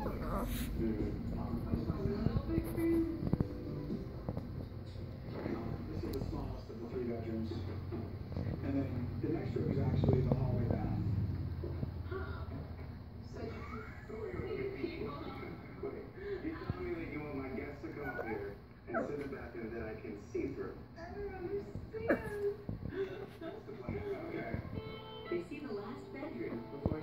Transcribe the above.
This is the smallest of the 3 bedrooms. And then the next room is actually the hallway down. You tell me that you want my guests to come up here and sit in the bathroom that I can see through. I don't understand. That's the plan, okay? They see the last bedroom before